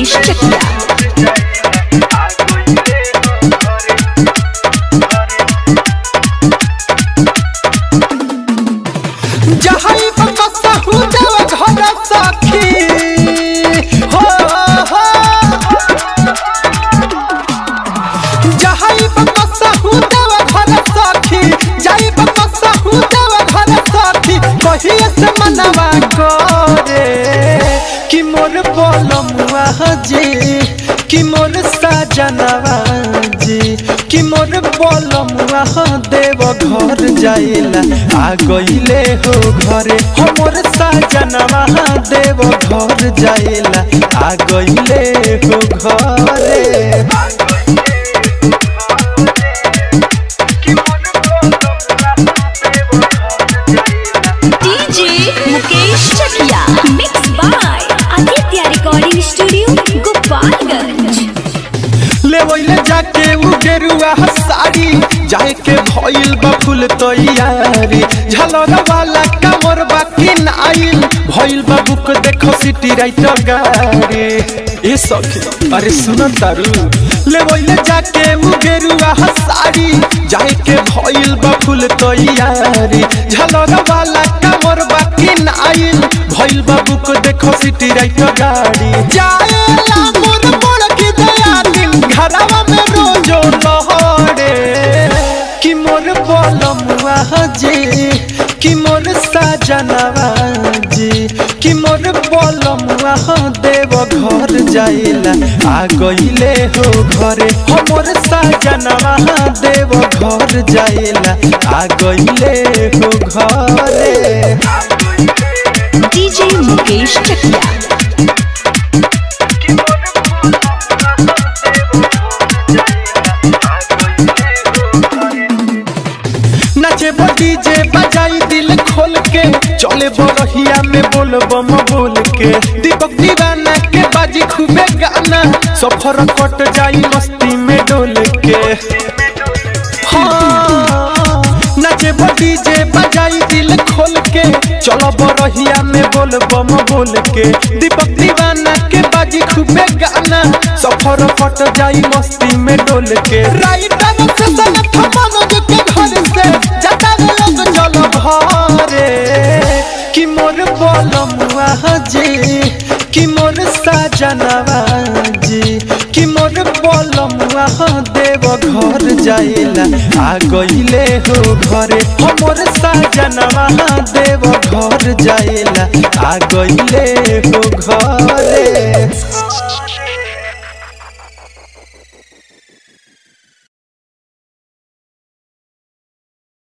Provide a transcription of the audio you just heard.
मुकेश चकिया। कि मोर बोलमुआ जी कि मोर साजनवा जी कि मोर बोलमुआ देव घर जाइला आ गइले हो घरे हो मोर साजनवा देव घर जाइला आ गइले हो घरे। DJ Mukesh Chakiya mix by Aditya recording studio Gopalganj. ले वइले जाके उ गेरुआ साड़ी जाए के भइल बा फुल तैयारी झलर वाला कमर बाकी नाइल भइल बा बुक देखो सिटी राइट गाड़ी ए सखी अरे सुन तारू ले वइले जाके उ गेरुआ साड़ी जाए के भइल बा फुल तैयारी झलर वाला कमर बाकी नाइल भइल बा बुक देखो सिटी राइट गाड़ी जाएला मोर मोर की दया दिन घरवा में रोजो लहरे कि मोर बोलमुआ जी कि मोर साजनवा जी कि मोर बोलमुआ देव घर जाइला आ गइले हो घरे हो मोर साजनवा देव घर जाइला आ गइले हो घरे। डीजे मुकेश चकिया। नाचे डीजे बजाई दिल खोल के चले बरहिया में बोल बम बोल के दीपक दीवाना के बाजी खूबे गाना सफर कट जाई मस्ती में डोल के। हाँ नाचे डीजे बजाई दिल खोल के चलो बरहिया में बोल बम बोल के दीपक दीवाना के बाजी खूबे गाना सफर कट जाई मस्ती में डोल के। राइटर से सनत मनोज के घर से जाता लोग चलो भरे कि मोर बोलमुआ जी कि मोर साजनवा जी कि मोर बोलमुआ देव घर जाइला आ गइले हो घरे हो मोर साजनवा देव घर जाइला आ गइले हो घर।